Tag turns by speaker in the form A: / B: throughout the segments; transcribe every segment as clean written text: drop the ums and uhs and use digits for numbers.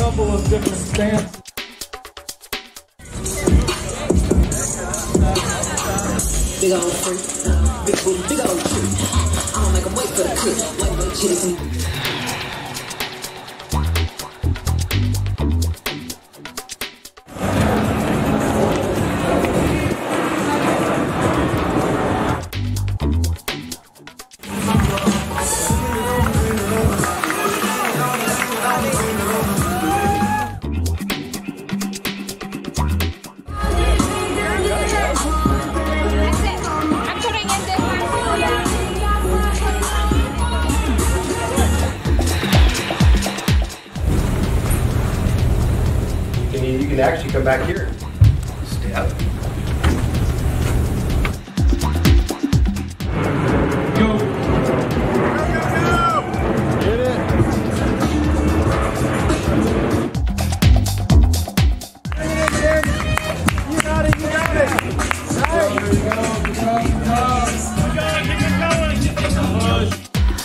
A: couple of different stances.
B: Big old freak, big booty, big old treat. I don't make 'em wait for the cook. Wait, chitty.
C: You can actually come back here. Step.
A: Go. Get it. You got it, you got it. There you go. Good job, good job. Keep going, keep it going. Push.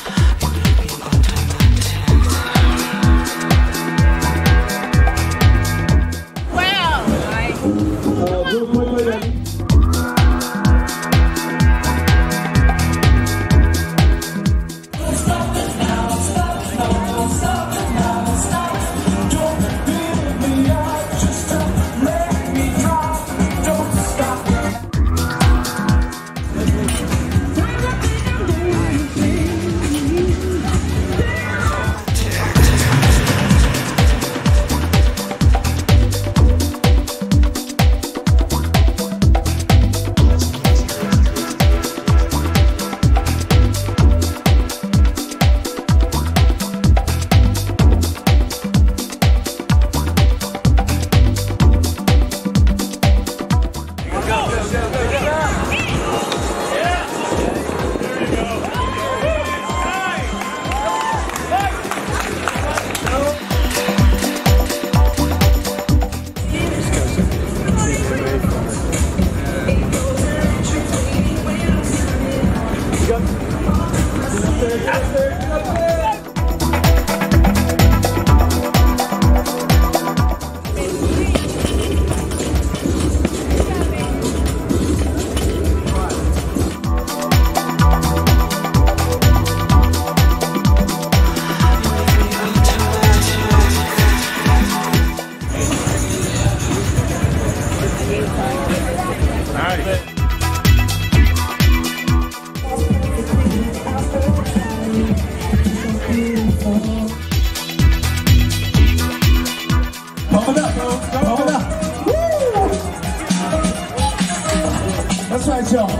A: That's right, y'all.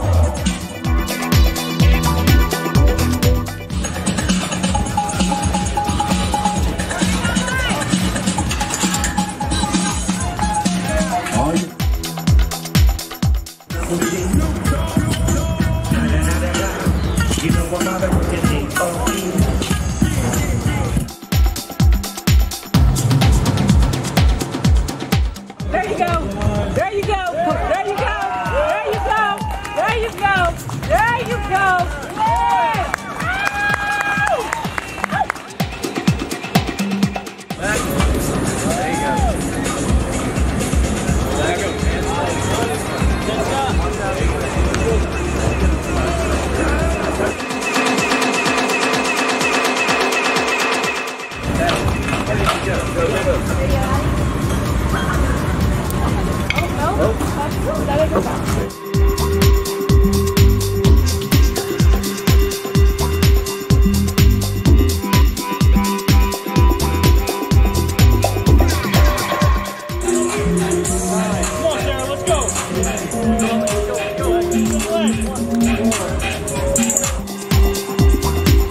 D: There you go. There you go. There you go. There you go. There you go. There you go. Yeah.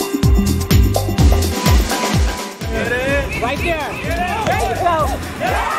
D: Right there. There you go.